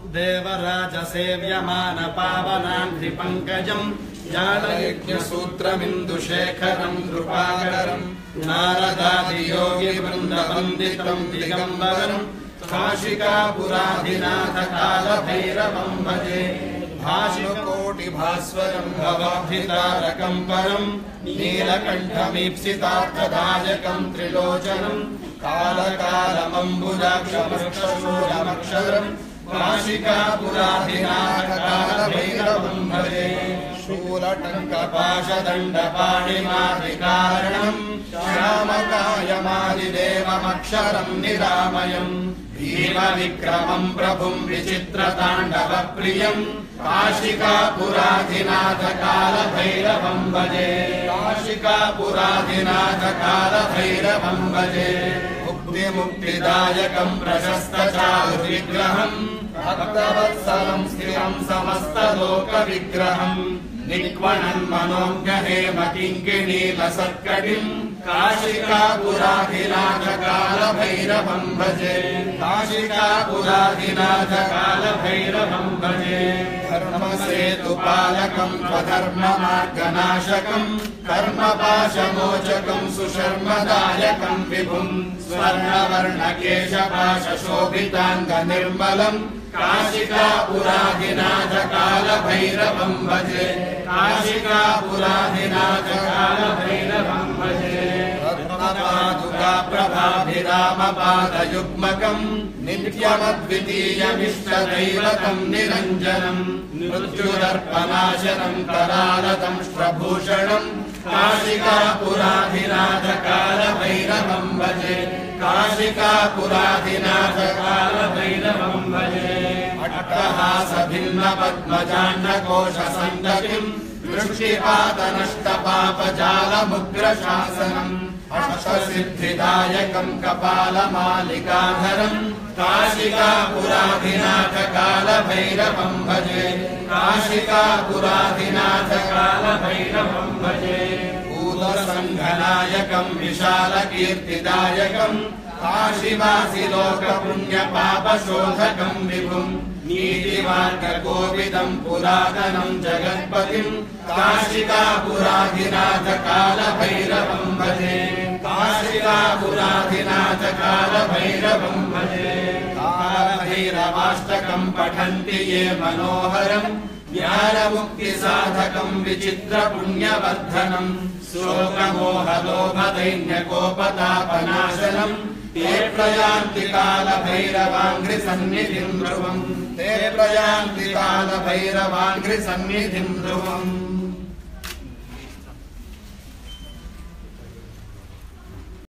देवराजसेव्यमानपावनाङ्घ्रिपङ्कजम् ज्ञानयज्ञसूत्रमिन्दुशेखरम् कृपाकरम् नारदादियोगिवृन्दवन्दितम् दिगम्बरम् काशिकापुराधिनाथकालभैरवम् भजे भाष्यकोटिभास्वरम् भवाब्धितारकम् परम् नीलकण्ठमीप्सितार्थदायकम् त्रिलोचनम् कालकालमम्बुजाक्षमक्षरम् काशिकापुराधिनाथकालभैरवम् भजे शूलटङ्कपाशदण्डपाणिमादिकारणम् श्यामकायमादिदेवमक्षरम् निरामयम् भीमविक्रमम् प्रभुम् विचित्रताण्डवप्रियम् काशिकापुराधिनाथकालभैरवम् भजे काशिकापुराधिनाथकालभैरवम् भजे मुक्तिदायकम् प्रशस्तचारुविग्रहम् भक्तवत्सलम् स्थिरम् समस्तलोकविग्रहम् निक्वणन् मनोज्ञहेमकिङ्किणीलसत्कटिम् काशिकापुराधिनाथकालभैरवम् भजे काशिकापुराधिनाथकालभैरवम् भजे धर्मसेतुपालकम् स्वधर्ममार्गनाशकम् कर्मपाशमोचकम् सुशर्मदायकम् विभुम् स्वर्णवर्णकेशपाशशोभिताङ्गनिर्मलम् काशिकापुराधिनाथकालभैरवम् भजे काशिकापुराधिनाथकालभैरवम् भजे रत्नपादुका प्रभाभिरामपादयुग्मकम् नित्यमद्वितीयमिष्टदैवतम् निरञ्जनम् मृत्युदर्पनाशनम् करालतम् श्रभूषणम् काशिकापुराधिनाथकालभैरवम् भजे काशिकापुराधिनाथकालभैरवम् भजे अट्टहासभिन्नपद्मजाण्डकोशसन्ततिम् वृष्टिपातनष्टपापजालमुग्रशासनम् अष्टसिद्धिदायकम् कपालमालिकाधरम् काशिकापुराधिनाथकालभैरवम् भजे काशिकापुराधिनाथकालभैरवम् भजे भूतसङ्घनायकम् विशालकीर्तिदायकम् काशिवासिलोकपुण्यपापशोधकम् विभुम् नीतिमार्गकोविदम् पुरातनम् जगत्पतिम् काशिकापुराधिनाथकालभैरवम् भजे काशिकापुराधिनाथकालभैरवम् भजे कालभैरवाष्टकम् पठन्ति ये मनोहरम् ज्ञानमुक्तिसाधकम् विचित्रपुण्यवर्धनम् शोकमोहलोभदैन्यकोपतापनाशनम् ते प्रयान्ति कालभैरवाङ्घ्रिसन्निधिम् ध्रुवम् ते प्रयान्ति कालभैरवाङ्घ्रिसन्निधिम् ध्रुवम्